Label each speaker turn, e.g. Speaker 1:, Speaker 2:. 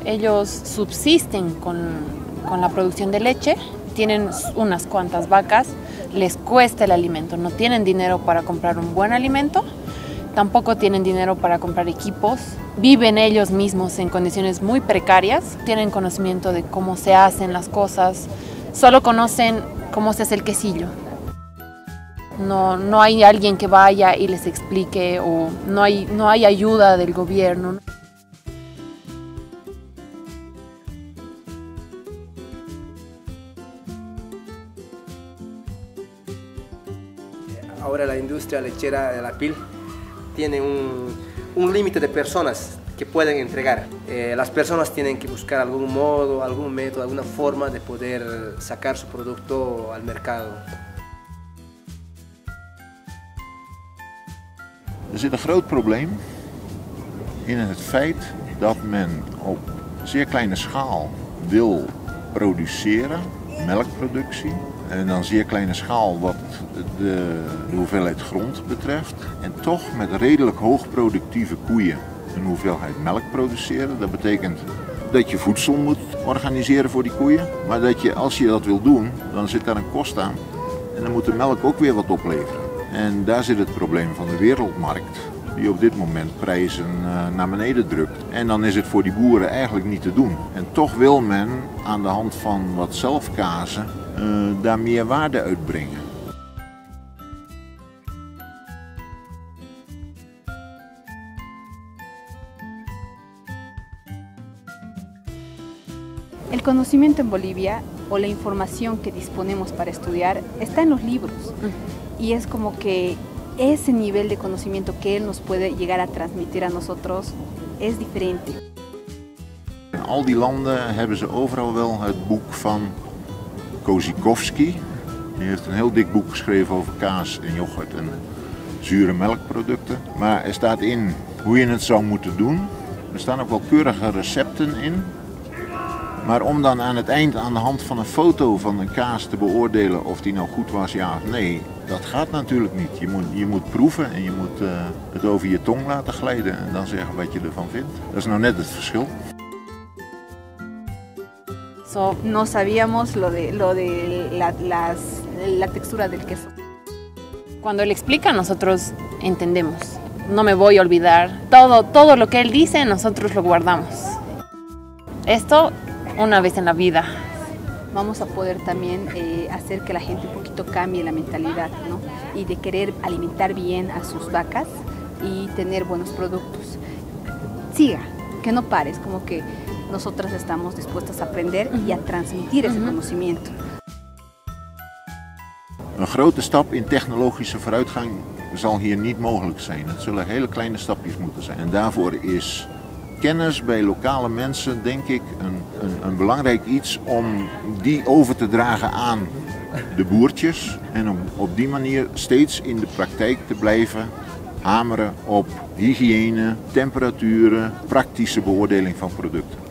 Speaker 1: Ellos subsisten con la producción de leche, tienen unas cuantas vacas, les cuesta el alimento, no tienen dinero para comprar un buen alimento, tampoco tienen dinero para comprar equipos, viven ellos mismos en condiciones muy precarias, tienen conocimiento de cómo se hacen las cosas, solo conocen cómo se hace el quesillo. No hay alguien que vaya y les explique, o no hay ayuda del gobierno.
Speaker 2: Ahora la industria lechera de la PIL tiene un límite de personas que pueden entregar. Las personas tienen que buscar algún modo, algún método, alguna forma de poder sacar su producto al mercado.
Speaker 3: Er zit een groot probleem in het feit dat men op zeer kleine schaal wil produceren, melkproductie. En dan zeer kleine schaal wat de hoeveelheid grond betreft. En toch met redelijk hoogproductieve koeien een hoeveelheid melk produceren. Dat betekent dat je voedsel moet organiseren voor die koeien. Maar dat je, als je dat wil doen, dan zit daar een kost aan. En dan moet de melk ook weer wat opleveren. En daar zit het probleem van de wereldmarkt, die op dit moment prijzen naar beneden drukt. En dan is het voor die boeren eigenlijk niet te doen. En toch wil men aan de hand van wat zelfkazen daar meer waarde uitbrengen.
Speaker 4: El conocimiento en Bolivia, o la información que disponemos para estudiar, está en los libros. Y es como que ese nivel de conocimiento que él nos puede llegar a transmitir a nosotros es diferente.
Speaker 3: In al die landen hebben ze overal wel het boek van Kozikowski. Die heeft een heel dik boek geschreven over kaas en yoghurt en zure melkproducten. Maar er staat in hoe je het zou moeten doen. Er staan ook wel keurige recepten in. Maar om dan aan het eind aan de hand van een foto van een kaas te beoordelen of die nou goed was, ja of nee, dat gaat natuurlijk niet. Je moet proeven en je moet het over je tong laten glijden en dan zeggen wat je ervan vindt. Dat is nou net het verschil.
Speaker 4: No sabíamos la textura del queso.
Speaker 1: Cuando él explica, nosotros entendemos. No me voy a olvidar. Todo lo que él dice, nosotros lo guardamos. Esto una vez en la vida.
Speaker 4: Vamos a poder también hacer que la gente un poquito cambie la mentalidad, ¿no? Y de querer alimentar bien a sus vacas y tener buenos productos. Siga, que no pares, como que nosotras estamos dispuestas a aprender y a transmitir ese conocimiento.
Speaker 3: Een grote stap in technologische vooruitgang zal hier niet mogelijk zijn. Het zullen hele kleine stapjes moeten zijn. En daarvoor is kennis bij lokale mensen, denk ik, een belangrijk iets om die over te dragen aan de boertjes. En om op die manier steeds in de praktijk te blijven hameren op hygiëne, temperaturen, praktische beoordeling van producten.